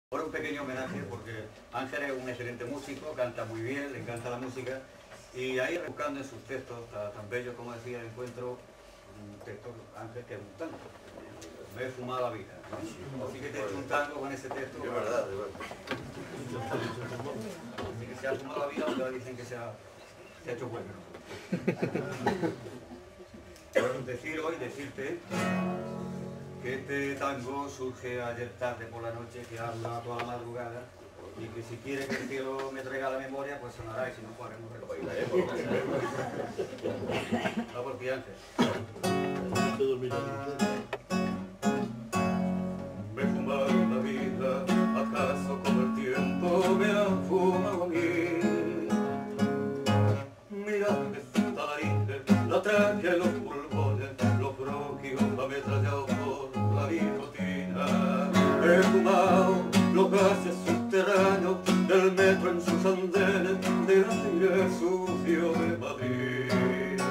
Ahora un pequeño homenaje porque Ángel es un excelente músico, canta muy bien, le encanta la música y ahí buscando en sus textos tan bellos como decía, encuentro un texto, Ángel, que es un tango. Me he fumado la vida, ¿no? Así que te he hecho un tango con ese texto. Es verdad, es verdad. Así que se ha fumado la vida, aunque dicen que se ha hecho bueno. Bueno, decirte que este tango surge ayer tarde por la noche, que ha durado toda la madrugada, y que si quiere que el cielo me traiga la memoria, pues sonará, y si no, pues haremos va por ti, Ángel. Me he fumado la vida, acaso como el tiempo me ha fumado a mí. Mira que está la nariz, la tráquea y los pulmones, los bronquios ametrallados por la nicotina. He fumado los gases subterráneos del metro en sus andenes, del aire sucio de Madrid.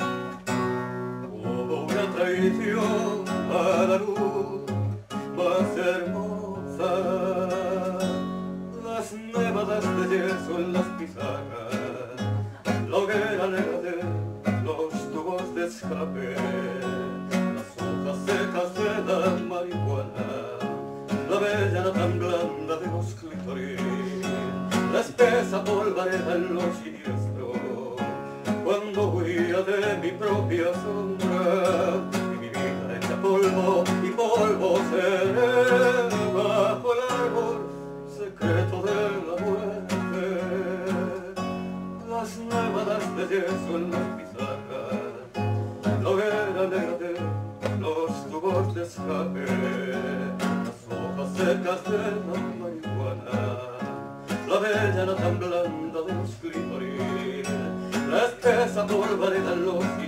Hubo una traición a la luz más hermosa, las nevadas de yeso en las pizarras, la hoguera negra de los tubos de escape, las hojas secas de la marihuana, la avellana tan blanda de los clítoris, la espesa polvareda en lo siniestro, cuando huía de mi propia sombra, y mi vida hecha polvo y polvo seré bajo el árbol secreto de la muerte. Las nevadas de yeso en las pizarras, la hoguera negra de los tubos de escape, las hojas secas de la marihuana, la avellana tan blanda de los clítoris, la espesa polvareda en los